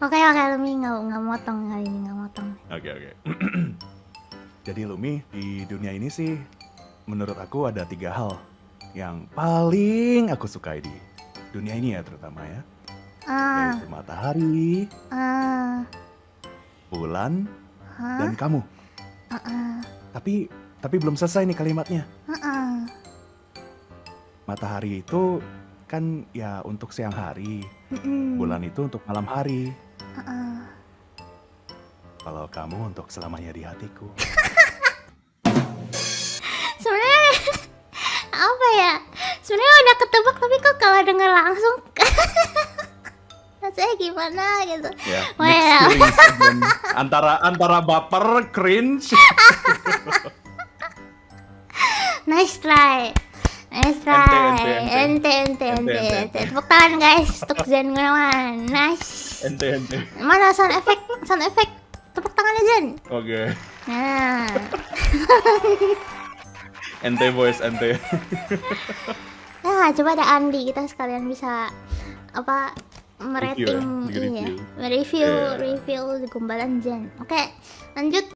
Oke, Lumi nggak motong kali ini, nggak motong. Oke. Jadi Lumi, di dunia ini sih menurut aku ada 3 hal yang paling aku sukai di dunia ini ya, terutama ya. Yaitu matahari, bulan, dan kamu. Tapi belum selesai nih kalimatnya. Matahari itu kan ya untuk siang hari, bulan itu untuk malam hari. Kalau kamu untuk selamanya di hatiku. Sebenarnya apa ya? Sebenarnya udah ketebak, tapi kok kalau denger langsung rasanya gimana gitu. Ya, Well. antara baper, cringe. Nice try. Ente. Tepuk tangan guys untuk Zen Gunawan. Nice. Ente. Mana sound effect? Tepuk tangannya Zen. Oke. Nah. Ente voice, ente. Ya, coba ada Andi, kita sekalian bisa apa merating, Review ya? iya, review di Gumbalan Zen. Oke, lanjut.